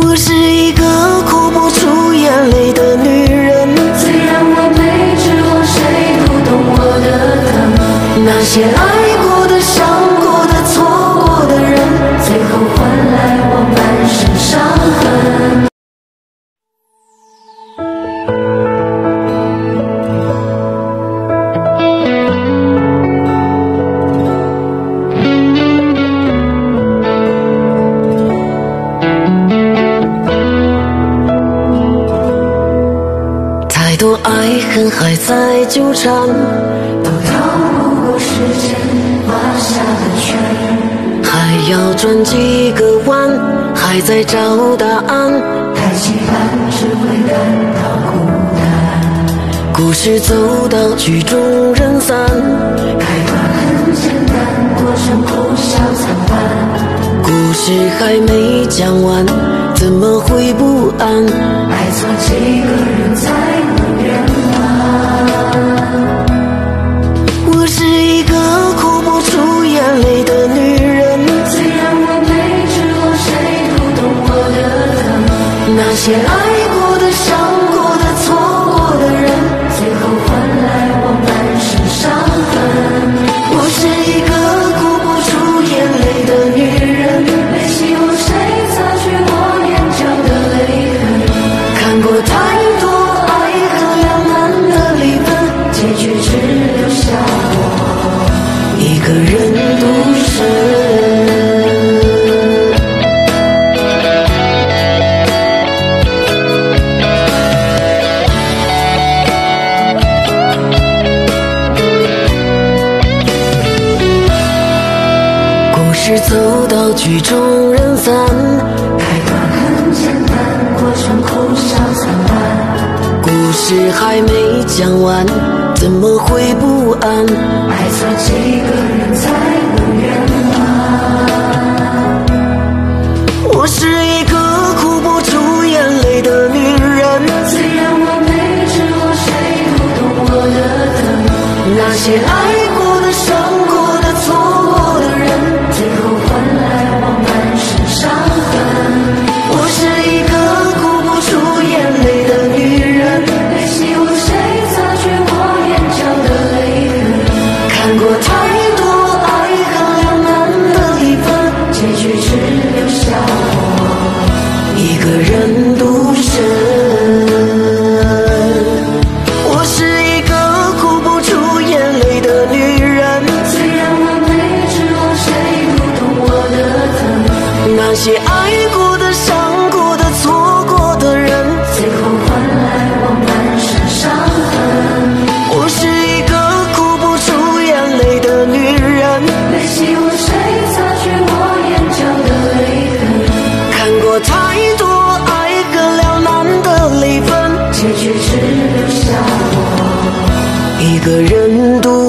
我是一个哭不出眼泪的女人， 虽然我没指望谁读懂我的疼， 那些爱过的、伤过的、错过的人， 最后换来我满身伤痕。 太多爱恨还在纠缠， 都逃不过时间画下的圈， 还要转几个弯，还在找答案。 太期盼只会感到孤单， 故事走到曲终人散， 开端很简单，过程哭笑惨淡。 故事还没讲完，怎么会不安？ 爱错几个人才能圆满？ 我是一个哭不出眼泪的女人， 虽然我没指望谁读懂我的疼， 那些爱过的、伤过的、错过的人， 最后换来我满身伤痕。 我是一个哭不出眼泪的女人， 没希望谁擦去我眼角的泪痕， 看过太多爱恨两难的离分， 结局只留下我一个人独身。故事走到曲终人散， 开端很简单，过程哭笑惨淡。 故事还没讲完，怎么会不安？ 爱错几个人才能圆满？ 我是一个哭不出眼泪的女人， 虽然我没指望谁读懂我的疼， 那些爱过的、伤过的、错过的人， 最后换来我满身伤痕。 我是一个哭不出眼泪的女人， 没希望谁擦去我眼角的泪痕， 看过太多爱恨两难的离分， 结局只留下我一个人独身。我是一个哭不出眼泪的女人， 虽然我没指望谁读懂我的疼， 那些爱过的、伤过的、错过的人， 最后换来我满身伤痕。 我是一个哭不出眼泪的女人， 没希望谁擦去我眼角的泪痕， 看过太多爱恨两难的离分， 结局只留下我一个人独